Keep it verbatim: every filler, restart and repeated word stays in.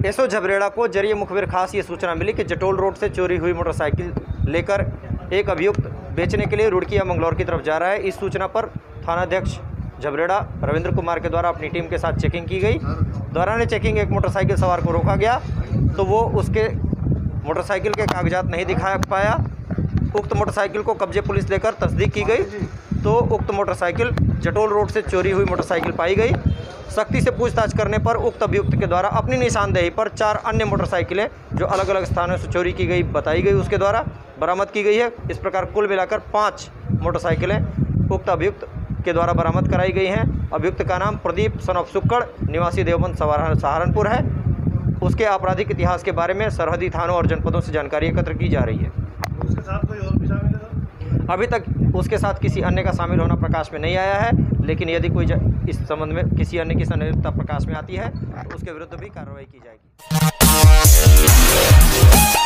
SO Jhabrera को जरिए मुखबिर खास ये सूचना मिली कि जटोल रोड से चोरी हुई मोटरसाइकिल लेकर एक अभियुक्त बेचने के लिए रुड़की या मंगलौर की तरफ जा रहा है। इस सूचना पर थानाध्यक्ष झबरेड़ा रविंद्र कुमार के द्वारा अपनी टीम के साथ चेकिंग की गई। दौरान चेकिंग एक मोटरसाइकिल सवार को रोका गया तो वो उसके मोटरसाइकिल के कागजात नहीं दिखा पाया। उक्त मोटरसाइकिल को कब्जे पुलिस लेकर तस्दीक की गई तो उक्त मोटरसाइकिल जटोल रोड से चोरी हुई मोटरसाइकिल पाई गई। सख्ती से पूछताछ करने पर उक्त अभियुक्त के द्वारा अपनी निशानदेही पर चार अन्य मोटरसाइकिलें जो अलग अलग स्थानों से चोरी की गई बताई गई उसके द्वारा बरामद की गई है। इस प्रकार कुल मिलाकर पाँच मोटरसाइकिलें उक्त अभियुक्त के द्वारा बरामद कराई गई हैं। अभियुक्त का नाम प्रदीप सन ऑफ सुक्कड़ निवासी देवबंद सहारनपुर है। उसके आपराधिक इतिहास के बारे में सरहदी थानों और जनपदों से जानकारी एकत्र की जा रही है। उसके साथ कोई और भी शामिल है? अभी तक उसके साथ किसी अन्य का शामिल होना प्रकाश में नहीं आया है, लेकिन यदि कोई इस संबंध में किसी अन्य की संलिप्तता प्रकाश में आती है तो उसके विरुद्ध भी कार्रवाई की जाएगी।